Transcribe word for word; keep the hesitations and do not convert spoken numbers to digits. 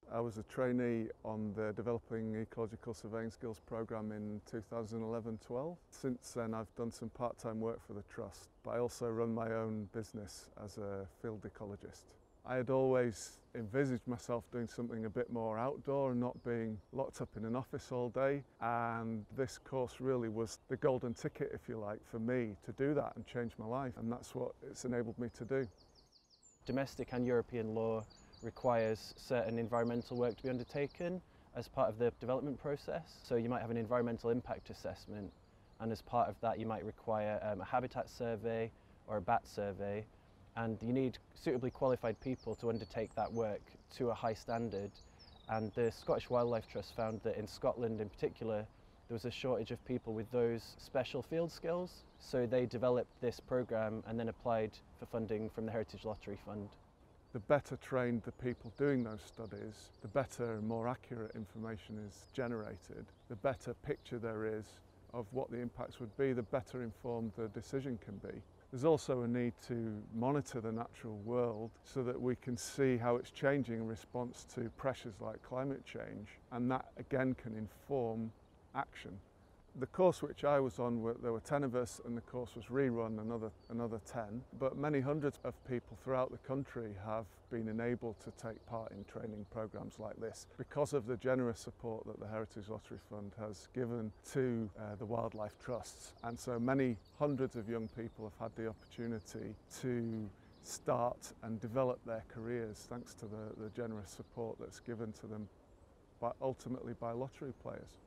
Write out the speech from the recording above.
I was a trainee on the Developing Ecological Surveying Skills programme in two thousand eleven twelve. Since then I've done some part-time work for the Trust, but I also run my own business as a field ecologist. I had always envisaged myself doing something a bit more outdoor and not being locked up in an office all day, and this course really was the golden ticket, if you like, for me to do that and change my life, and that's what it's enabled me to do. Domestic and European law requires certain environmental work to be undertaken as part of the development process. So you might have an environmental impact assessment, and as part of that you might require um, a habitat survey or a bat survey, and you need suitably qualified people to undertake that work to a high standard. And the Scottish Wildlife Trust found that in Scotland in particular there was a shortage of people with those special field skills, so they developed this programme and then applied for funding from the Heritage Lottery Fund. The better trained the people doing those studies, the better and more accurate information is generated, the better picture there is of what the impacts would be, the better informed the decision can be. There's also a need to monitor the natural world so that we can see how it's changing in response to pressures like climate change, and that again can inform action. The course which I was on, there were ten of us, and the course was rerun another, another ten, but many hundreds of people throughout the country have been enabled to take part in training programmes like this because of the generous support that the Heritage Lottery Fund has given to uh, the wildlife trusts. And so many hundreds of young people have had the opportunity to start and develop their careers thanks to the, the generous support that's given to them, by, ultimately by lottery players.